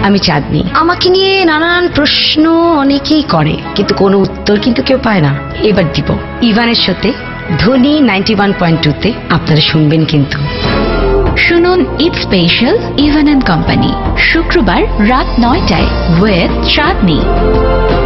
আমি চাঁদনি। আমাকে নিয়ে নানান প্রশ্ন অনেকেই করে, কিন্তু কোনো উত্তর কিন্তু কেউ পায় না। এবার দিব ইভানের শোতে ধ্বনি 91.2-তে আপনারা শুনবেন কিন্তু। শুনুন Eid special Ivan and company শুক্রবার রাত 9টায় উইথ চাঁদনি।